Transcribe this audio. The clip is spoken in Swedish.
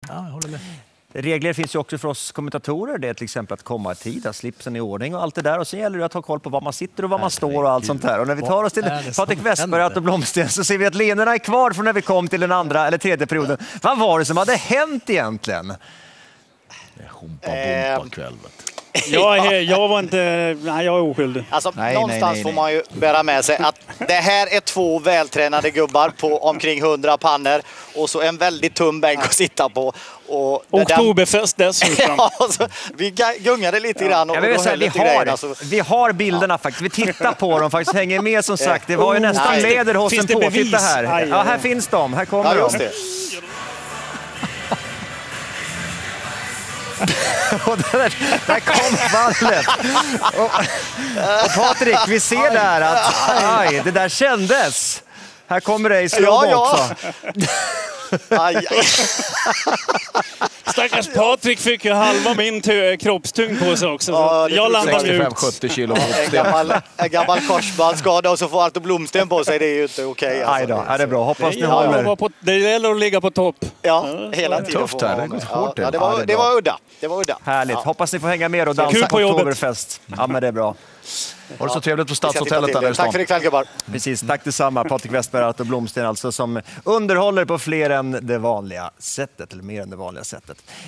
Ja, jag håller med. Regler finns ju också för oss kommentatorer. Det är till exempel att komma i tid, att slipsen i ordning och allt det där. Och sen gäller det att ha koll på var man sitter och var man står och allt sånt där. Och när vi tar oss till Patrik Westberg och Blomsten så ser vi att leendena är kvar från när vi kom till den andra eller tredje perioden. Vad var det som hade hänt egentligen? Det är humpa-bumpa-kväll. Jag var inte... Nej, jag är oskyldig. Alltså, någonstans får man ju bära med sig att det här är 2 vältränade gubbar på omkring 100 pannor och så en väldigt tung bänk att sitta på. Och Oktoberfest dessutom. Ja, alltså, vi gungade lite grann. Och vi har bilderna faktiskt. Vi tittar på dem faktiskt. Hänger med som sagt. Det var ju nästan lederhossen på. Titta här. Ja, här finns de. Här kommer de. Och där kom fallet. Och Patrik, vi ser där att det där kändes. Här kommer det i slow också. Stackars Patrik fick ju halva min kroppstyngd på sig också. Så jag landade ut. 65-70 kilo. En gammal korsbandsskada och så får Arto Blomsten på sig. Det är ju inte okej. Aj då, är det bra. Hoppas ni håller. Det gäller att ligga på topp. Ja, hela tiden. Tufft här, det har gått hårt. Det var udda. Det var udda. Härligt. Hoppas ni får hänga med och dansa på Oktoberfest. Ja, men det är bra. Var det så trevligt på Stadshotellet där? Tack för ikväll, gubbar. Precis, tack detsamma. Patrik Westberg och Arto Blomsten alltså, som underhåller på fler än det vanliga sättet, eller mer än det vanliga sättet.